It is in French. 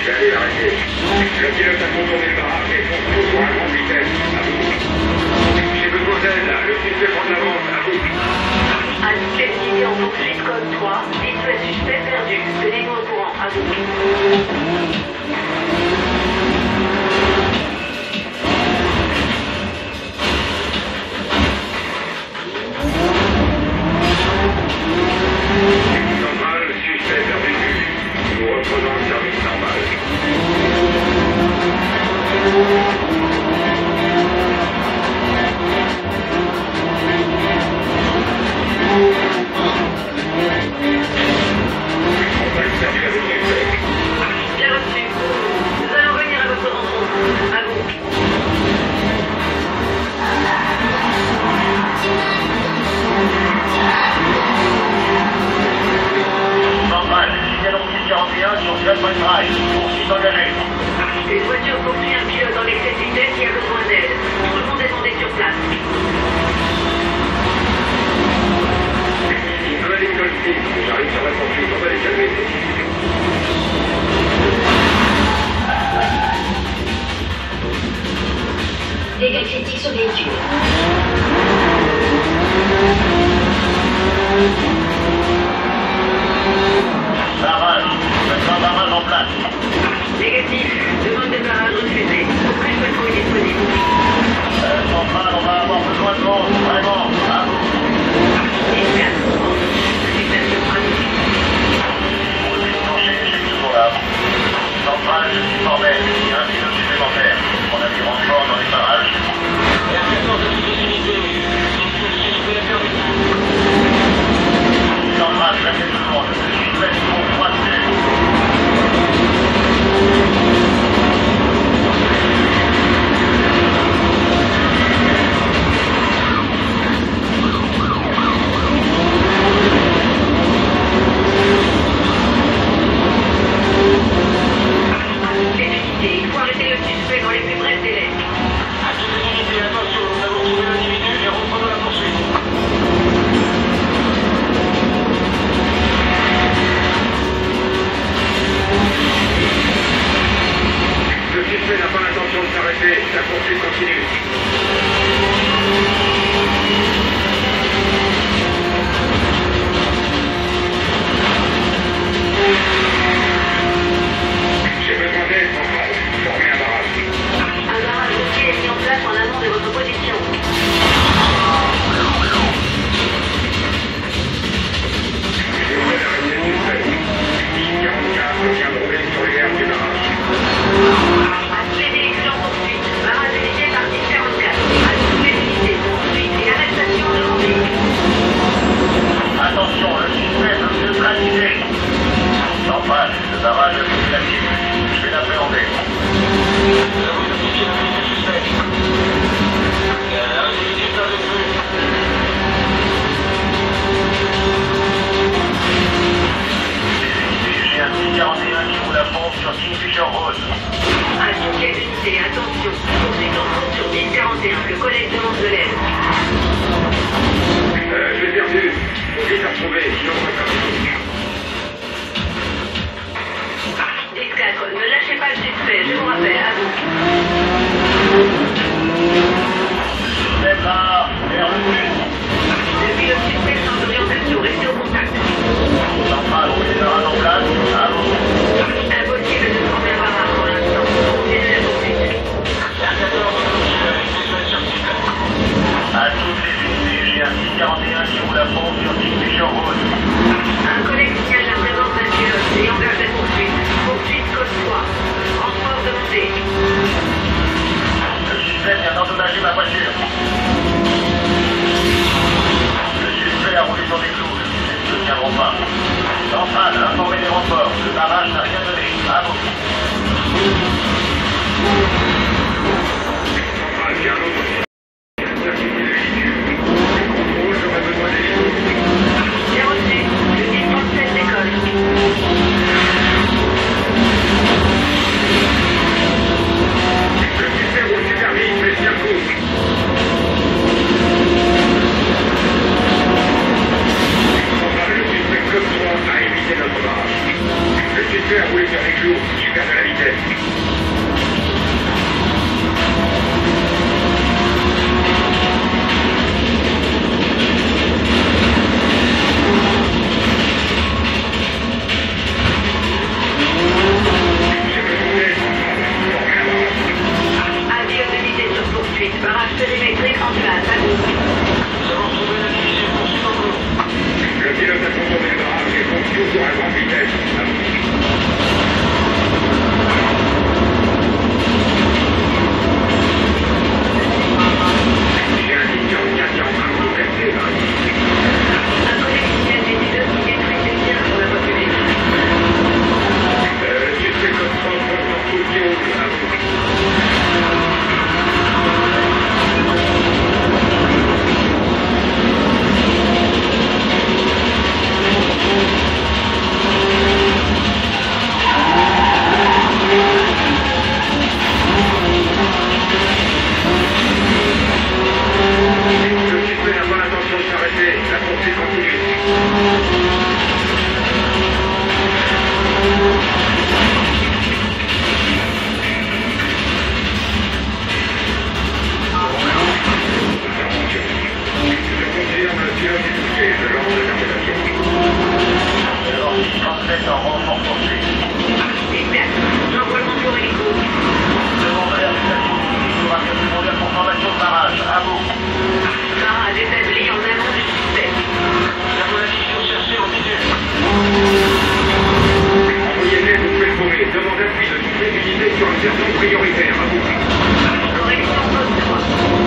Je vais aller l'arrêter. Le pilote a contourné le barrage et fonce toujours à grande vitesse. À vous. J'ai besoin d'aide, là. Le suspect prend de l'avance. À vous. Indiquez l'unité en poursuite code 3. Dites suspect perdu. Tenez-nous au courant. À vous. Normal, suspect perdu. Nous reprenons le service normal. Contact perdu avec suspect. Bien reçu. Nous allons venir à votre rencontre. À vous. Normal, signal en 1041 sur Gatman Drive. Poursuite engagée. Une voiture poursuit un pilote en excès de vitesse qui a besoin d'aide. Tout le monde est monté sur place. Nouvelle école 6. J'arrive sur la poursuite. On va les calmer. Dégâts critiques sur véhicule. Barrage. Faites un barrage en place. Négatif. Demande de barrage refusée. Aucune patrouille disponible. Centrale, on va avoir besoin de monde. Vraiment. À vous. Efficace. Situation pratique. Touché, j'ai toujours là. Centrale, je suis formel. Il y a un pilote supplémentaire. On a du renfort dans les barrages. Centrale, je fais tout le monde. Je suis prêt pour 3 dessus. Les unités, il faut arrêter le suspect dans les plus brefs délais. À toutes les unités, attention, nous avons trouvé l'individu et reprenons la poursuite. Le suspect n'a pas l'intention de s'arrêter. La poursuite continue. J'ai besoin d'aide, centrale. Formez un barrage. Un barrage routier est mis en place en amont de votre position. Je vais arrêter le suspect. 44 vient de rouler sur les airs du barrage. Accédez en poursuite. Barrage unité par 1044. À toutes les unités. Poursuite et arrestation demandée. Attention, le suspect peut se neutraliser. Centrale, le barrage est actif. Je vais l'appréhender. Vous avez notifié la prise du suspect. Individu perdu de vue. J'ai un 641 qui roule à fond sur Kingfisher Road. À toutes les unités, attention. Poursuite en cours sur 1041. Le collègue demande de l'aide. Je l'ai perdu. Faut vite la retrouver, sinon on va faire des trucs. 10-4, ne lâchez pas le suspect. Je vous rappelle, à vous. Suspect là, vers le sud. Depuis le suspect sans orientation, restez au contact. Centrale, on met les barrages en place. À vous. Impossible de former un barrage pour l'instant. Continuez la poursuite. À toutes les unités, j'ai un 641 qui roule à fond sur Kingfisher Road. Un collègue signale la présence d'un pilote et engage la poursuite. Poursuite code 3. Transport demandé. Le suspect vient d'endommager ma voiture. Le suspect a roulé sur des clous. Ils ne tiendront pas. Centrale, informez les renforts. Le barrage n'a rien donné. À vous. Centrale, j'ai un autre. Certifié de véhicule. Contrôle, j'aurais besoin d'hélico. Bien reçu. Le 1037 décolle. Le suspect roule super vite, mais bien court. Centrale, le suspect code 3 a évité notre barrage. Le suspect a roulé charger d'unités sur une personne prioritaire, à vous. Correction code 3.